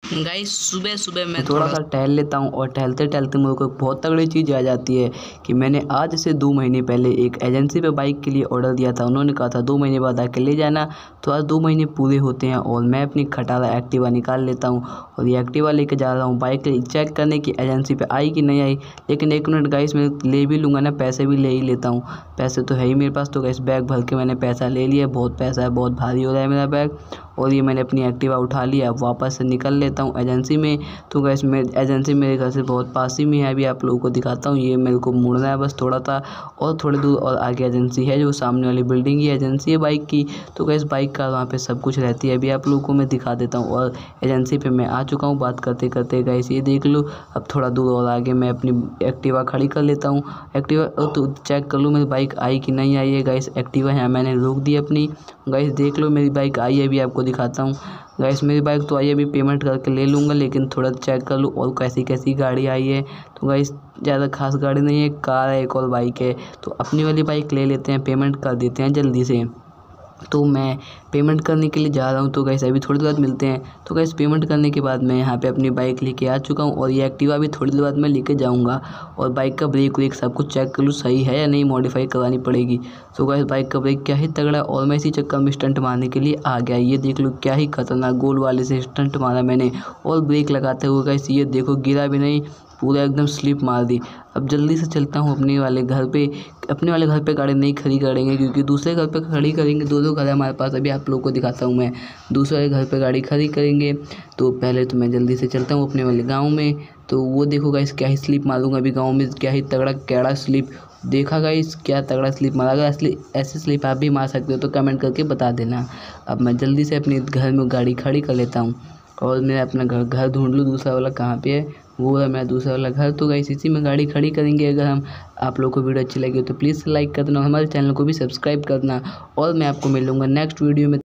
Guys सुबह सुबह मैं थोड़ा सा टहल लेता हूँ और टहलते टहलते मुझे को बहुत तगड़ी चीज़ आ जाती है कि मैंने आज से 2 महीने पहले एक एजेंसी पे बाइक के लिए ऑर्डर दिया था। उन्होंने कहा था 2 महीने बाद आके ले जाना, तो आज 2 महीने पूरे होते हैं और मैं अपनी खटारा एक्टिवा निकाल लेता हूँ और ये एक्टिवा लेके जा रहा हूँ बाइक चेक करने की एजेंसी पे आई कि नहीं आई। लेकिन 1 मिनट गाइस, मैं ले भी लूँगा ना, पैसे भी ले ही लेता हूँ। पैसे तो है ही मेरे पास, तो गाइस बैग भर के मैंने पैसा ले लिया। बहुत पैसा है, बहुत भारी हो रहा है मेरा बैग। और ये मैंने अपनी एक्टिवा उठा लिया। अब वापस से निकल लेता हूँ एजेंसी में। तो गाइस मैं एजेंसी मेरे घर से बहुत पास ही में है। अभी आप लोगों को दिखाता हूँ। ये मेरे को मुड़ना है बस थोड़ा सा, और थोड़ी दूर और आगे एजेंसी है, जो सामने वाली बिल्डिंग ही एजेंसी है बाइक की। तो गाइस बाइक का वहाँ पे सब कुछ रहती है। अभी आप लोगों को मैं दिखा देता हूँ। और एजेंसी पे मैं आ चुका हूँ बात करते करते। गाइस ये देख लो, अब थोड़ा दूर और आगे मैं अपनी एक्टिवा खड़ी कर लेता हूँ। एक्टिवा तो चेक कर लूँ मेरी बाइक आई कि नहीं आई है। गाइस एक्टिवा यहाँ मैंने रोक दी अपनी। गाइस देख लो मेरी बाइक आई है, अभी आपको दिखाता हूँ। गाइस मेरी बाइक तो आई है, अभी पेमेंट करके ले लूँगा, लेकिन थोड़ा चेक कर लूँ और कैसी कैसी गाड़ी आई है। तो गाइस ज़्यादा खास गाड़ी नहीं है, कार है, एक और बाइक है। तो अपनी वाली बाइक ले लेते हैं, पेमेंट कर देते हैं जल्दी से। तो मैं पेमेंट करने के लिए जा रहा हूँ। तो गाइस अभी थोड़ी देर बाद मिलते हैं। तो गाइस पेमेंट करने के बाद मैं यहाँ पे अपनी बाइक लेके आ चुका हूँ और ये एक्टिवा भी थोड़ी देर बाद मैं लेके जाऊँगा। और बाइक का ब्रेक व्रेक सब कुछ चेक कर लूँ सही है या नहीं, मॉडिफाई करवानी पड़ेगी। तो गाइस बाइक का ब्रेक क्या ही तगड़ा, और मैं इसी चक्कर में स्टंट मारने के लिए आ गया। ये देख लो क्या ही खतरनाक गोल वाले से स्टंट मारा मैंने। और ब्रेक लगाते हुए गाइस ये देखो गिरा भी नहीं, पूरा एकदम स्लिप मार दी। अब जल्दी से चलता हूँ अपने वाले घर पे। अपने वाले घर पे गाड़ी नहीं खड़ी करेंगे, क्योंकि दूसरे घर पे खड़ी करेंगे। 2-2 घर है हमारे पास। अभी आप लोगों को दिखाता हूँ मैं। दूसरे घर पे गाड़ी खड़ी करेंगे। तो पहले तो मैं जल्दी से चलता हूँ अपने वाले गाँव में। तो वो देखो गाइस क्या ही स्लिप मारूंगा अभी गाँव में, क्या ही तगड़ा कैड़ा स्लिप। देखा गाइस क्या तगड़ा स्लिप मारा। अगर असली ऐसे स्लिप आप भी मार सकते हो तो कमेंट करके बता देना। अब मैं जल्दी से अपने घर में गाड़ी खड़ी कर लेता हूँ और मैं अपना घर ढूंढ लूँ दूसरा वाला कहाँ पे है। वो है मेरा दूसरा वाला घर। तो गाइस इसी में गाड़ी खड़ी करेंगे। अगर हम आप लोगों को वीडियो अच्छी लगी हो तो प्लीज़ लाइक कर देना, हमारे चैनल को भी सब्सक्राइब करना। और मैं आपको मिलूँगा नेक्स्ट वीडियो में।